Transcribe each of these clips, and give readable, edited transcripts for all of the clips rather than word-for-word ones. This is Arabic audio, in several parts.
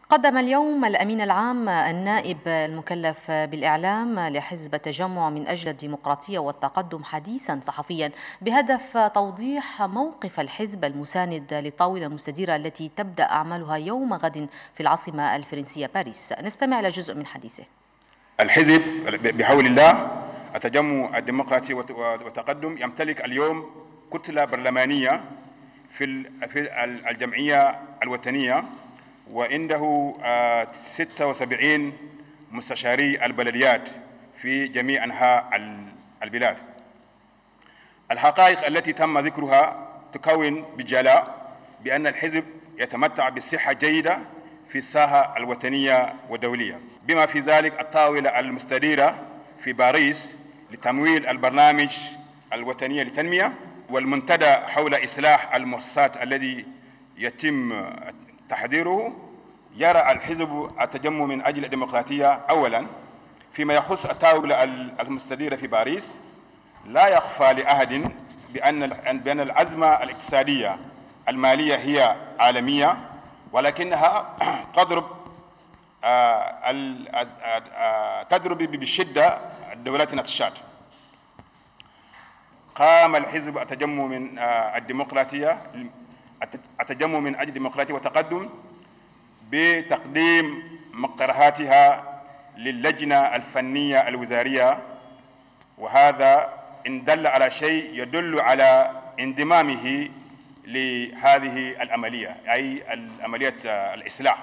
قدم اليوم الأمين العام النائب المكلف بالإعلام لحزب التجمع من أجل الديمقراطية والتقدم حديثا صحفيا بهدف توضيح موقف الحزب المساند للطاولة المستديرة التي تبدأ أعمالها يوم غد في العاصمة الفرنسية باريس. نستمع إلى جزء من حديثه. الحزب بحول الله التجمع الديمقراطي والتقدم يمتلك اليوم كتلة برلمانية في الجمعية الوطنية، وعنده 76 مستشاري البلديات في جميع أنحاء البلاد. الحقائق التي تم ذكرها تكون بجلاء بأن الحزب يتمتع بصحة جيدة في الساحة الوطنية والدولية، بما في ذلك الطاولة المستديرة في باريس لتمويل البرنامج الوطني للتنمية، والمنتدى حول إصلاح المؤسسات الذي يتم تحضيره. يرى الحزب التجمع من أجل الديمقراطية أولا فيما يخص الطاولة المستديرة في باريس، لا يخفى لأحد بأن الأزمة الاقتصادية المالية هي عالمية، ولكنها تضرب بشدة دولتنا التشاد. قام الحزب التجمع من أجل الديمقراطية والتقدم بتقديم مقترحاتها للجنة الفنية الوزارية، وهذا إن دل على شيء يدل على انضمامه لهذه العملية، أي عملية الإصلاح.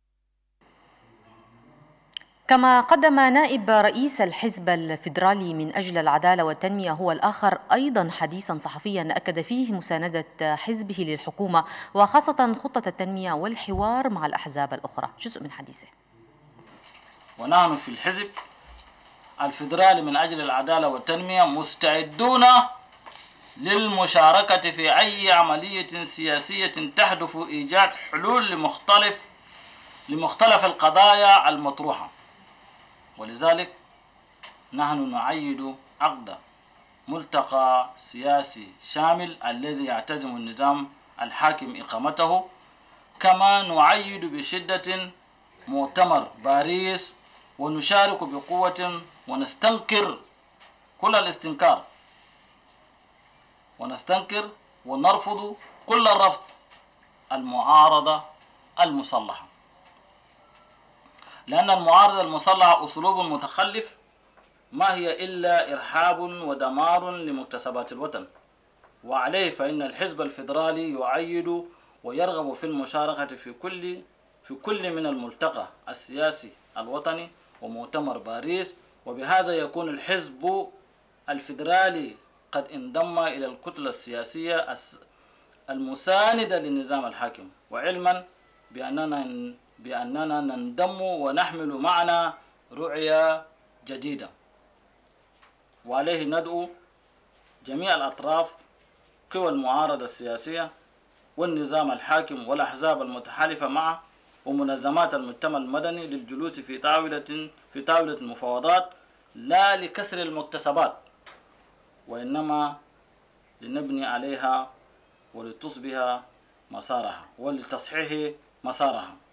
كما قدم نائب رئيس الحزب الفيدرالي من أجل العدالة والتنمية هو الآخر أيضا حديثا صحفيا أكد فيه مساندة حزبه للحكومة وخاصة خطة التنمية والحوار مع الأحزاب الأخرى. جزء من حديثه. ونحن في الحزب الفيدرالي من أجل العدالة والتنمية مستعدون للمشاركة في أي عملية سياسية تهدف إيجاد حلول لمختلف القضايا المطروحة، ولذلك نحن نؤيد عقد ملتقى سياسي شامل الذي يعتزم النظام الحاكم إقامته، كما نؤيد بشدة مؤتمر باريس، ونشارك بقوة ونستنكر كل الاستنكار، ونستنكر ونرفض كل الرفض المعارضة المسلحة، لأن المعارضة المسلحة أسلوب متخلف ما هي إلا إرهاب ودمار لمكتسبات الوطن، وعليه فإن الحزب الفيدرالي يؤيد ويرغب في المشاركة في كل من الملتقى السياسي الوطني ومؤتمر باريس، وبهذا يكون الحزب الفيدرالي قد انضم إلى الكتلة السياسية المساندة للنظام الحاكم، وعلما بأننا ننضم ونحمل معنا رؤية جديدة، وعليه ندعو جميع الأطراف قوى المعارضة السياسية والنظام الحاكم والأحزاب المتحالفة معه ومنظمات المجتمع المدني للجلوس في طاولة المفاوضات، لا لكسر المكتسبات وإنما لنبني عليها ولتصبح مسارها ولتصحيح مسارها.